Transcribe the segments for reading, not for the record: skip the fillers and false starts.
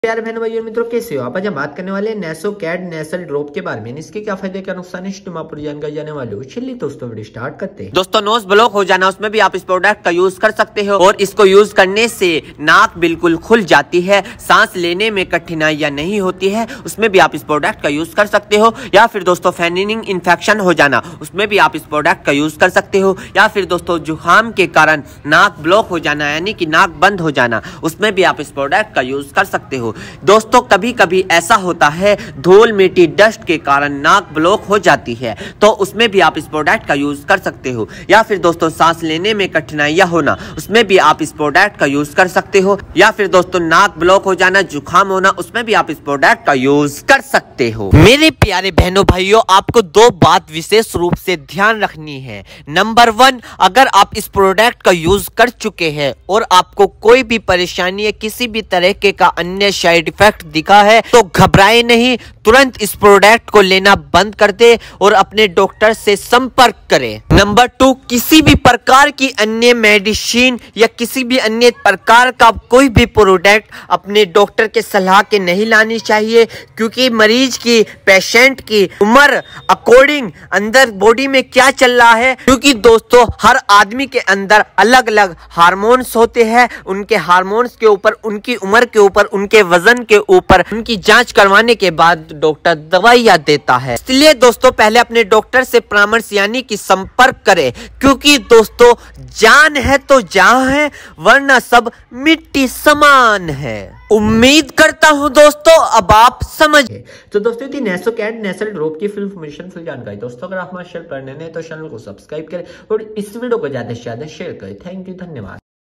प्यारे बहनों भाइयों मित्रों, कैसे हो आप? आज हम बात करने वाले हैं नेसोकैड नेसल ड्रॉप के बारे में। इसके क्या फायदे क्या नुकसान है, पूरी जानकारी जाने वाले हो। चलिए दोस्तों वीडियो स्टार्ट करते हैं। दोस्तों नोज ब्लॉक हो जाना, उसमें भी आप इस प्रोडक्ट का यूज कर सकते हो और इसको यूज करने से नाक बिल्कुल खुल जाती है, सांस लेने में कठिनाइयां नहीं होती है, उसमें भी आप इस प्रोडक्ट का यूज कर सकते हो। या फिर दोस्तों फैनिंग इन्फेक्शन हो जाना, उसमें भी आप इस प्रोडक्ट का यूज कर सकते हो। या फिर दोस्तों जुकाम के कारण नाक ब्लॉक हो जाना, यानी कि नाक बंद हो जाना, उसमें भी आप इस प्रोडक्ट का यूज कर सकते हो। दोस्तों कभी कभी ऐसा होता है धूल मिट्टी डस्ट के कारण नाक ब्लॉक हो जाती है, तो उसमें भी आप इस प्रोडक्ट का यूज कर सकते हो। या फिर दोस्तों सांस लेने में कठिनाइयां होना, उसमें भी आप इस प्रोडक्ट का यूज कर सकते हो। या फिर दोस्तों नाक ब्लॉक हो जाना, जुकाम होना, उसमें भी आप इस प्रोडक्ट का यूज कर सकते हो। मेरे प्यारे बहनों भाइयों, आपको दो बात विशेष रूप से ध्यान रखनी है। नंबर 1, अगर आप इस प्रोडक्ट का यूज कर चुके हैं और आपको कोई भी परेशानी या किसी भी तरह के का अन्य साइड इफेक्ट दिखा है तो घबराए नहीं, तुरंत इस प्रोडक्ट को लेना बंद कर दे और अपने डॉक्टर से संपर्क करें। नंबर 2, किसी भी प्रकार की अन्य मेडिसिन या किसी भी अन्य प्रकार का कोई भी प्रोडक्ट अपने डॉक्टर के सलाह के नहीं लानी चाहिए, क्योंकि मरीज की, पेशेंट की उम्र अकॉर्डिंग अंदर बॉडी में क्या चल रहा है, क्योंकि दोस्तों हर आदमी के अंदर अलग अलग हार्मोन्स होते हैं। उनके हार्मोन्स के ऊपर, उनकी उम्र के ऊपर, उनके वजन के ऊपर उनकी जांच करवाने के बाद डॉक्टर दवाइयां देता है। इसलिए दोस्तों पहले अपने डॉक्टर से परामर्श यानी कि संपर्क करें, क्योंकि दोस्तों जान है तो जहां है, वरना सब मिट्टी समान है। उम्मीद करता हूं दोस्तों अब आप समझ। तो दोस्तों थी नेसोकैड नेसल ड्रॉप की फुल इन्फॉर्मेशन, फुल जानकारी। दोस्तों अगर आप हमारे चैनल पर नए हैं तो चैनल को सब्सक्राइब करें और इस वीडियो को ज्यादा से ज्यादा शेयर करें। थैंक यू, धन्यवाद।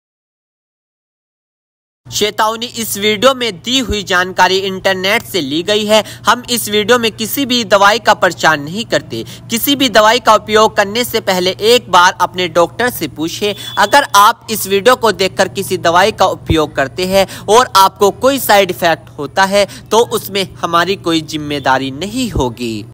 चेतावनी, इस वीडियो में दी हुई जानकारी इंटरनेट से ली गई है। हम इस वीडियो में किसी भी दवाई का प्रचार नहीं करते। किसी भी दवाई का उपयोग करने से पहले एक बार अपने डॉक्टर से पूछें। अगर आप इस वीडियो को देखकर किसी दवाई का उपयोग करते हैं और आपको कोई साइड इफेक्ट होता है तो उसमें हमारी कोई जिम्मेदारी नहीं होगी।